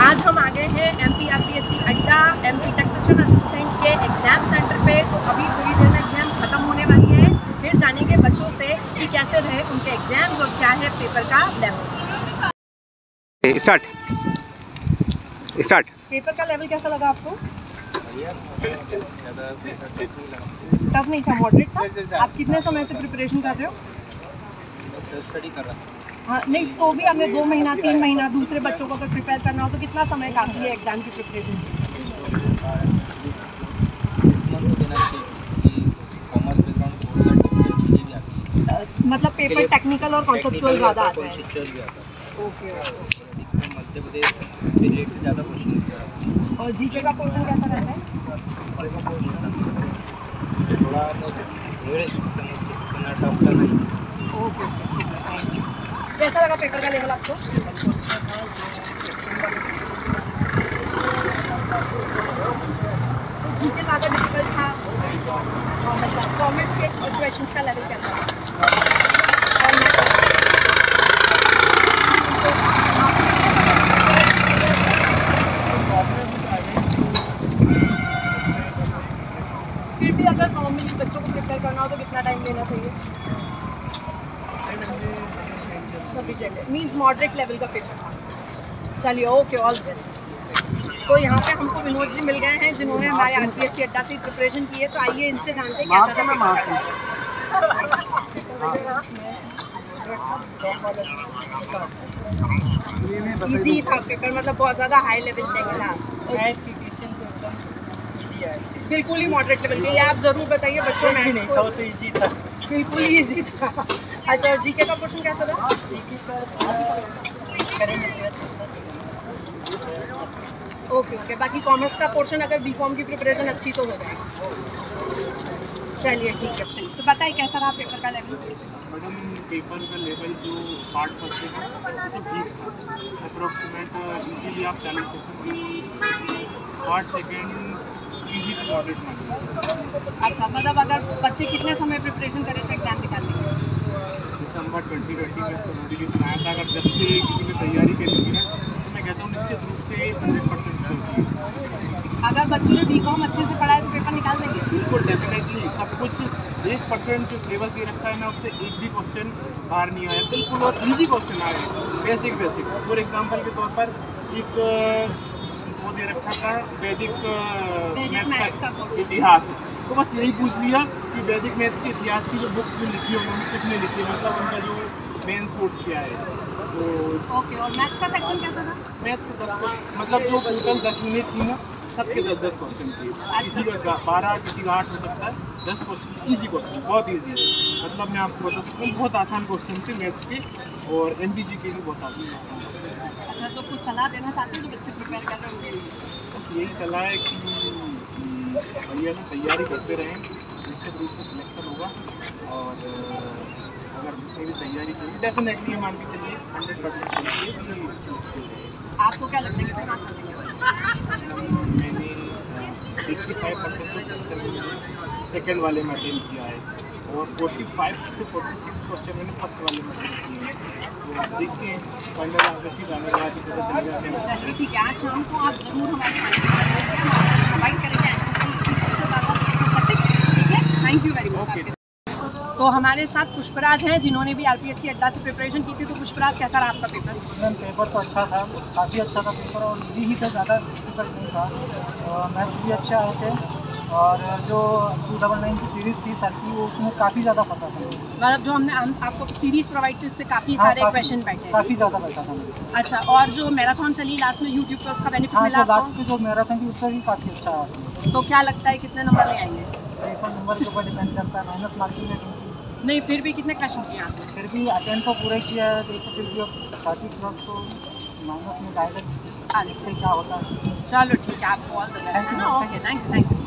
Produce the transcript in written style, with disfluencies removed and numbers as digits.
आज हम आ गए हैं MPRPSC अड्डा MP टैक्सेशन असिस्टेंट के एग्ज़ाम सेंटर पे। तो अभी थोड़ी देर में एग्ज़ाम ख़त्म होने वाली है, फिर जानेंगे बच्चों से कि कैसे रहे उनके एग्ज़ाम्स और क्या है पेपर का लेवल। स्टार्ट। पेपर का लेवल कैसा लगा आपको? टफ नहीं था, मॉडरेट था। आप कितने समय से प्रिपरेशन कर रहे हो? स्टडी कर रहा था। हाँ, नहीं तो भी हमें 2 महीना 3 महीना दूसरे बच्चों को अगर प्रिपेयर करना हो तो कितना समय काफ़ी है एग्ज़ाम की प्रिपरेशन? मतलब पेपर टेक्निकल और कॉन्सेप्चुअल ज़्यादा आता है। ओके। मध्य प्रदेश रिलेटेड ज़्यादा क्वेश्चन। और जीके का पोर्शन कैसा रहता है? थोड़ा ओके, कैसा लगा पेपर का लेवल आपको? जीके ज़्यादा डिफिकल्ट था, मतलब कॉमेंट्स के क्वेश्चंस का लेवल कैसा था? फिर भी अगर नॉर्मली बच्चों को प्रिपेयर करना हो तो कितना टाइम लेना चाहिए? सफिशिएंट है, मीन्स मॉडरेट लेवल का पेपर था। चलिए, ओके, ऑल बेस्ट। तो यहाँ पे हमको विनोद जी मिल गए हैं जिन्होंने हमारे RPSC अड्डा से प्रिपरेशन की है। तो आइए इनसे जानते हैं कैसा था पेपर। इजी था पेपर, मतलब बहुत ज़्यादा हाई लेवल नहीं था, बिल्कुल ही मॉडरेट लेवल के। ये आप ज़रूर बताइए बच्चों, मैथ्स को तो इजी था, बिल्कुल ही इजी था। अच्छा, और जीके का पोर्शन कैसा था? ओके, बाकी कॉमर्स का पोर्शन अगर बीकॉम की प्रिपरेशन अच्छी तो हो जाएगी। चलिए, ठीक है। तो बताइए कैसा रहा पेपर का लेवल? मैडम, पेपर का लेवल जो पार्ट फर्स्ट है तो ठीक था, अप्रोक्सीमेट इजीली आप 40% part second easy to moderate मान। अच्छा, मतलब अगर बच्चे कितने समय प्रिपरेशन करें तो एग्जाम निकालने के? दिसंबर 2020 में इसका नोटिफिकेशन आया था। अगर जब से किसी ने तैयारी करी है तो मैं कहता हूँ निश्चित रूप से 100% सोचिए। अगर बच्चों ने बीकॉम अच्छे से पढ़ा है तो पेपर निकाल देंगे? बिल्कुल, डेफिनेटली। सब कुछ 1% जो सिलेबस दे रखा है ना, उससे एक भी क्वेश्चन बाहर नहीं आया, बिल्कुल। और ईजी क्वेश्चन आए, बेसिक। फॉर एग्जाम्पल के तौर पर एक वो दे रखा था वैदिक मैथ्स का इतिहास। तो बस यही पूछ लिया कि वैदिक मैथ्स के इतिहास की जो बुक जो लिखी है उन्होंने किसने लिखी है, मतलब उनका जो मेन सोर्स क्या है। तो ओके, और मैथ्स का सेक्शन कैसा था? मैथ्स 10, मतलब जो टोटल 10 यूनिट थी ना, सबके 10 क्वेश्चन थे। किसी का 12, किसी का 8 हो सकता है। 10 क्वेश्चन, इजी क्वेश्चन, बहुत इजी। मतलब मैं आपको बता सकता हूँ, बहुत आसान क्वेश्चन थे मैथ्स के, और MPG के भी बहुत आसान। अच्छा, तो कुछ सलाह देना चाहते हैं जो बच्चे प्रिपेयर कर रहे होंगे? बस यही सलाह है कि भैया ना तैयारी करते रहें, निश्चित रूप से सिलेक्शन होगा। और अगर जिसने भी तैयारी की डेफिनेटली मान के चलिए 100% आपको क्या लगता है कितना मार्क्स मिलेंगे? मैंने 85% तो सिलेक्शन में सेकेंड वाले में अटेम्प्ट किया है, और 45 से 46 क्वेश्चन मैंने फर्स्ट वाले में अटेम्प्ट किए हैं। तो देखते हैं फाइनल आंसर शीट आने के बाद ही पता चलेगा। चलिए, ठीक है। आज शाम को आप ज़रूर हमारे प्रोवाइड करेंगे सबसे ज़्यादा, ठीक है? Thank you very much. तो हमारे साथ पुष्पराज हैं जिन्होंने भी RPSC अड्डा से प्रिपरेशन की थी। तो पुष्पराज, कैसा रहा आपका पेपर? मैम, पेपर तो अच्छा था, काफ़ी अच्छा था पेपर, और इजी से ज़्यादा डिफिकल्ट नहीं था। मैथ्स भी अच्छा आए थे, और जो 299 की सीरीज़ थी सर की, वो उसमें काफ़ी ज़्यादा पता था। मतलब जो हमने आपको सीरीज़ प्रोवाइड की उससे काफ़ी सारे क्वेश्चन बैठे? काफ़ी ज़्यादा बैठा था मुझे। अच्छा, और जो मैराथन चली लास्ट में यूट्यूब पर, उसका बेनिफिट मिला आपको? लास्ट में जो मैराथन थी उससे भी काफ़ी अच्छा आया। तो क्या लगता है कितने नंबर ले आएंगे? पेपर नंबर के ऊपर डिपेंड करता है, माइनस मार्किंग में नहीं, फिर भी कितने क्वेश्चन किए आपने? फिर भी अटेम्प्ट तो पूरा किया है। देखो, फिर भी 30+ तो माइनस में डायरेक्ट इससे क्या होता है। चलो, ठीक है। आपको ऑल द बेस्ट है ना। Okay, thank you.